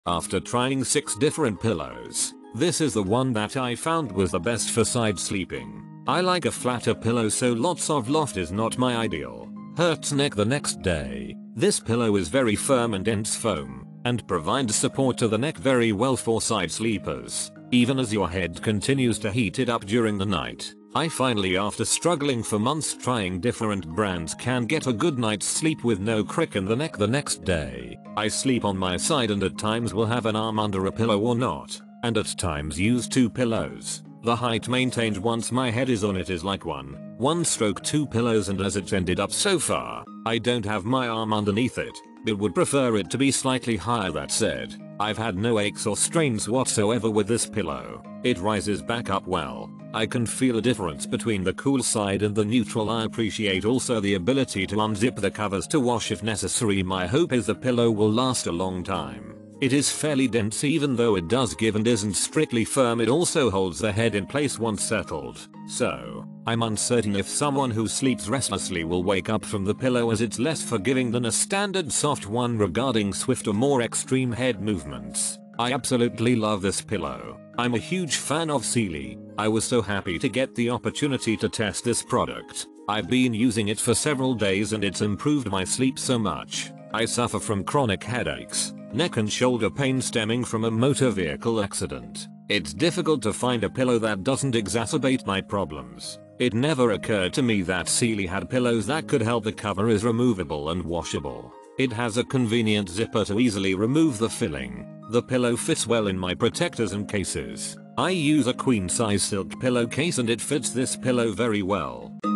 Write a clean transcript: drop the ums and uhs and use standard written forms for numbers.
After trying 6 different pillows, this is the one that I found was the best for side sleeping. I like a flatter pillow so lots of loft is not my ideal. Hurts neck the next day. This pillow is very firm and dense foam, and provides support to the neck very well for side sleepers, even as your head continues to heat it up during the night. I finally, after struggling for months trying different brands, can get a good night's sleep with no crick in the neck the next day. I sleep on my side and at times will have an arm under a pillow or not, and at times use 2 pillows. The height maintained once my head is on it is like 1/2 pillows, and as it's ended up so far, I don't have my arm underneath it, but would prefer it to be slightly higher. That said, I've had no aches or strains whatsoever with this pillow. It rises back up well. I can feel a difference between the cool side and the neutral. I appreciate also the ability to unzip the covers to wash if necessary. My hope is the pillow will last a long time. It is fairly dense even though it does give and isn't strictly firm. It also holds the head in place once settled. So, I'm uncertain if someone who sleeps restlessly will wake up from the pillow, as it's less forgiving than a standard soft one regarding swift or more extreme head movements. I absolutely love this pillow. I'm a huge fan of Sealy. I was so happy to get the opportunity to test this product. I've been using it for several days and it's improved my sleep so much. I suffer from chronic headaches, neck and shoulder pain stemming from a motor vehicle accident. It's difficult to find a pillow that doesn't exacerbate my problems. It never occurred to me that Sealy had pillows that could help. The cover is removable and washable. It has a convenient zipper to easily remove the filling. The pillow fits well in my protectors and cases. I use a queen size silk pillowcase and it fits this pillow very well.